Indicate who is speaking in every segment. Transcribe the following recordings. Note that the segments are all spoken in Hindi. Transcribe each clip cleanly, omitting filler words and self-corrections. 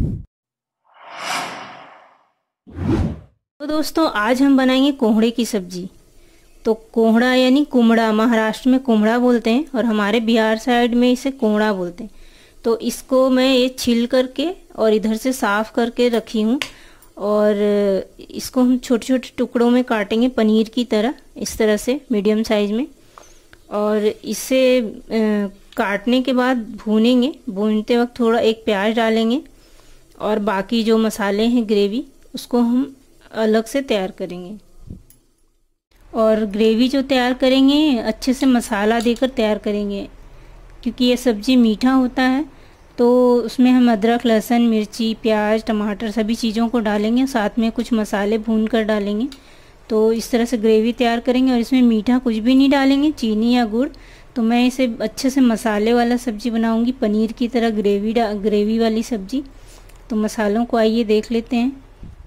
Speaker 1: तो दोस्तों आज हम बनाएंगे कोहड़े की सब्जी। तो कोहड़ा यानी कुमड़ा, महाराष्ट्र में कुमड़ा बोलते हैं और हमारे बिहार साइड में इसे कोहड़ा बोलते हैं। तो इसको मैं ये छील करके और इधर से साफ करके रखी हूँ और इसको हम छोटे छोटे टुकड़ों में काटेंगे पनीर की तरह, इस तरह से मीडियम साइज में। और इसे काटने के बाद भूनेंगे। भूनते वक्त थोड़ा एक प्याज डालेंगे और बाकी जो मसाले हैं ग्रेवी उसको हम अलग से तैयार करेंगे। और ग्रेवी जो तैयार करेंगे अच्छे से मसाला देकर तैयार करेंगे, क्योंकि ये सब्ज़ी मीठा होता है तो उसमें हम अदरक, लहसुन, मिर्ची, प्याज, टमाटर सभी चीज़ों को डालेंगे, साथ में कुछ मसाले भून कर डालेंगे। तो इस तरह से ग्रेवी तैयार करेंगे और इसमें मीठा कुछ भी नहीं डालेंगे, चीनी या गुड़। तो मैं इसे अच्छे से मसाले वाला सब्ज़ी बनाऊंगी, पनीर की तरह ग्रेवी वाली सब्ज़ी। तो मसालों को आइए देख लेते हैं।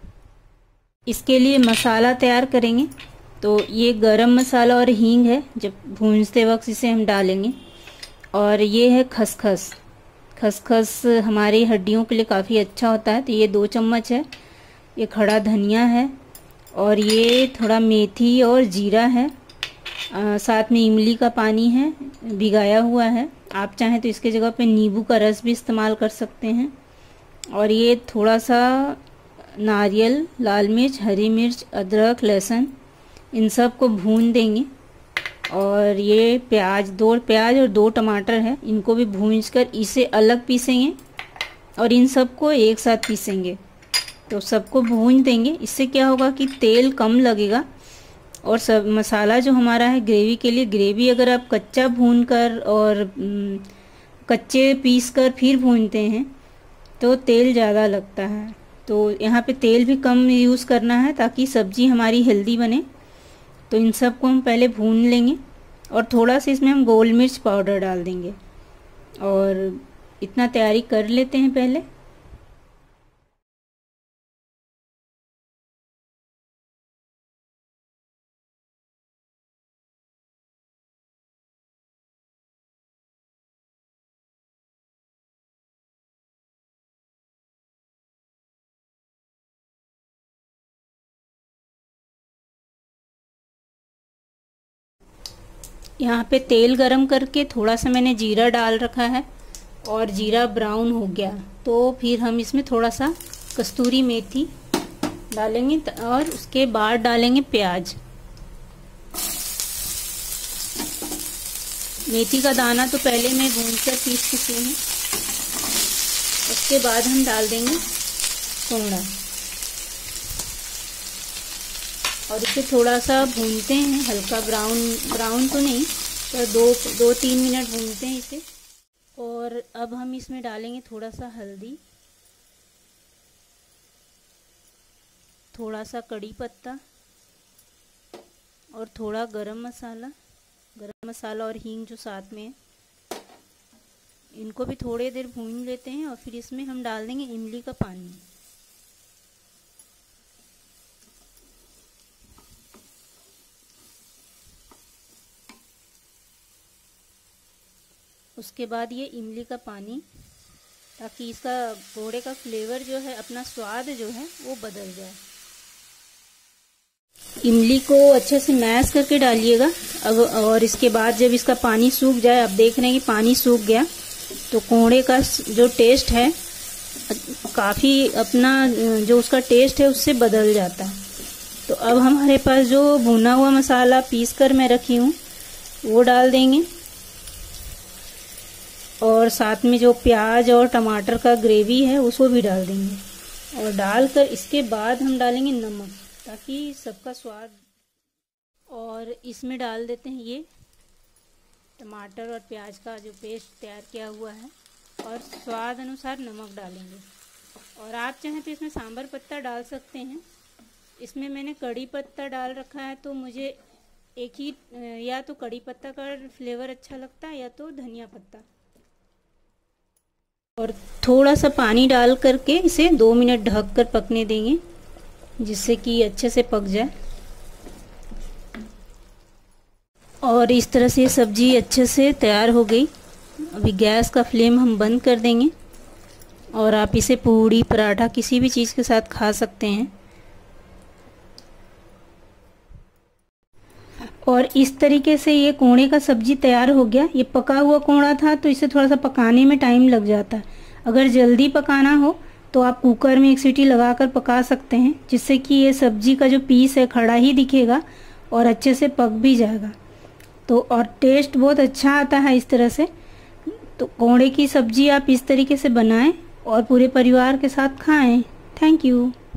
Speaker 1: इसके लिए मसाला तैयार करेंगे। तो ये गरम मसाला और हींग है, जब भूनते वक्त इसे हम डालेंगे। और ये है खसखस। खसखस हमारी हड्डियों के लिए काफ़ी अच्छा होता है, तो ये 2 चम्मच है। ये खड़ा धनिया है और ये थोड़ा मेथी और जीरा है। साथ में इमली का पानी है, भिगाया हुआ है। आप चाहें तो इसके जगह पे नींबू का रस भी इस्तेमाल कर सकते हैं। और ये थोड़ा सा नारियल, लाल मिर्च, हरी मिर्च, अदरक, लहसुन, इन सब को भून देंगे। और ये दो प्याज और 2 टमाटर है, इनको भी भूंजकर इसे अलग पीसेंगे और इन सबको एक साथ पीसेंगे। तो सबको भून देंगे। इससे क्या होगा कि तेल कम लगेगा और सब मसाला जो हमारा है ग्रेवी के लिए, ग्रेवी अगर आप कच्चा भून कर और कच्चे पीस कर फिर भूनते हैं तो तेल ज़्यादा लगता है। तो यहाँ पे तेल भी कम यूज़ करना है ताकि सब्ज़ी हमारी हेल्दी बने। तो इन सब को हम पहले भून लेंगे और थोड़ा सा इसमें हम गोल मिर्च पाउडर डाल देंगे और इतना तैयारी कर लेते हैं पहले। यहाँ पे तेल गरम करके थोड़ा सा मैंने जीरा डाल रखा है और जीरा ब्राउन हो गया तो फिर हम इसमें थोड़ा सा कस्तूरी मेथी डालेंगे और उसके बाद डालेंगे प्याज। मेथी का दाना तो पहले मैं भूनकर पीस चुकी हूँ। उसके बाद हम डाल देंगे कोहड़ा और इसे थोड़ा सा भूनते हैं, हल्का ब्राउन तो नहीं, पर 2-3 मिनट भूनते हैं इसे। और अब हम इसमें डालेंगे थोड़ा सा हल्दी, थोड़ा सा कड़ी पत्ता और थोड़ा गरम मसाला और हींग जो साथ में है। इनको भी थोड़ी देर भून लेते हैं और फिर इसमें हम डाल देंगे इमली का पानी। उसके बाद ये इमली का पानी, ताकि इसका कोहड़े का फ्लेवर जो है, अपना स्वाद जो है वो बदल जाए। इमली को अच्छे से मैश करके डालिएगा। अब और इसके बाद जब इसका पानी सूख जाए, आप देख रहे हैं कि पानी सूख गया, तो कोहड़े का जो टेस्ट है काफ़ी, अपना जो उसका टेस्ट है उससे बदल जाता है। तो अब हमारे पास जो भुना हुआ मसाला पीस कर मैं रखी हूँ वो डाल देंगे और साथ में जो प्याज और टमाटर का ग्रेवी है उसको भी डाल देंगे। और डालकर इसके बाद हम डालेंगे नमक, ताकि सबका स्वाद। और इसमें डाल देते हैं ये टमाटर और प्याज का जो पेस्ट तैयार किया हुआ है और स्वाद अनुसार नमक डालेंगे। और आप चाहें तो इसमें सांभर पत्ता डाल सकते हैं। इसमें मैंने कड़ी पत्ता डाल रखा है, तो मुझे एक ही, या तो कड़ी पत्ता का फ्लेवर अच्छा लगता है या तो धनिया पत्ता। और थोड़ा सा पानी डाल करके इसे 2 मिनट ढक कर पकने देंगे, जिससे कि अच्छे से पक जाए। और इस तरह से सब्जी अच्छे से तैयार हो गई। अभी गैस का फ्लेम हम बंद कर देंगे और आप इसे पूड़ी पराठा किसी भी चीज़ के साथ खा सकते हैं। और इस तरीके से ये कोहड़े का सब्जी तैयार हो गया। ये पका हुआ कोहड़ा था तो इसे थोड़ा सा पकाने में टाइम लग जाता है। अगर जल्दी पकाना हो तो आप कुकर में 1 सीटी लगाकर पका सकते हैं, जिससे कि ये सब्जी का जो पीस है खड़ा ही दिखेगा और अच्छे से पक भी जाएगा। तो और टेस्ट बहुत अच्छा आता है इस तरह से। तो कोहड़े की सब्जी आप इस तरीके से बनाएं और पूरे परिवार के साथ खाएं। Thank you.